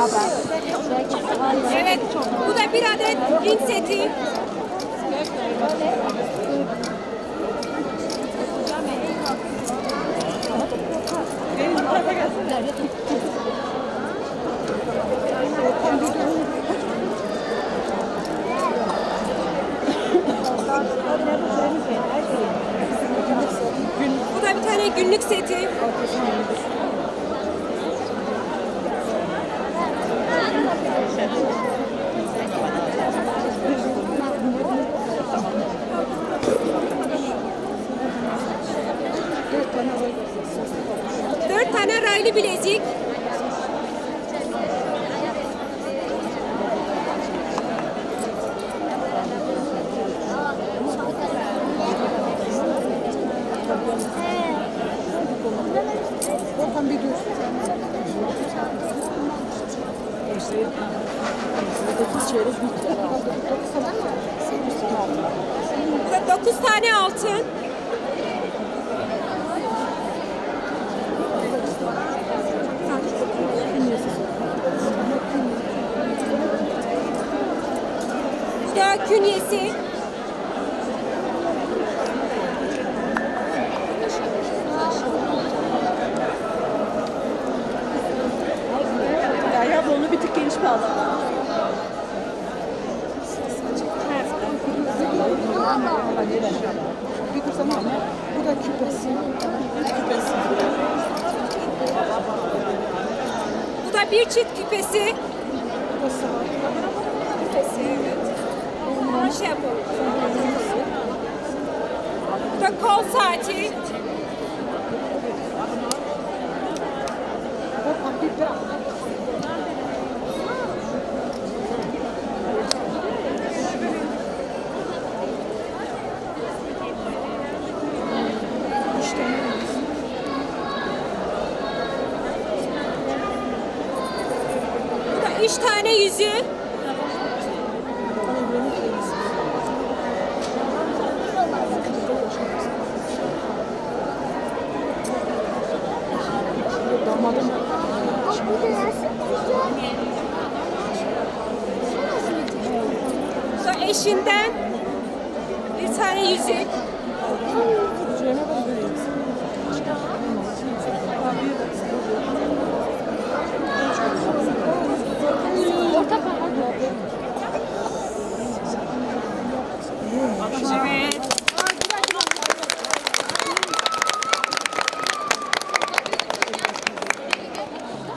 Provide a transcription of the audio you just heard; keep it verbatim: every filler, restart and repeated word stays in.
Evet, bu da bir adet ring seti. Bu da bir tane günlük seti. Dört tane raylı bilezik. Bu da dokuz tane altın. Bu da künyesi. Ya bunu bir tık geniş bağlı. Bu da küpesi. Küpesi. Bu da bir çift küpesi. Küpesi, evet. Bunu şey yapalım. Bu da kol saati. Bu da üç tane yüzüğü. Bu da eşinden bir tane yüzük. Evet.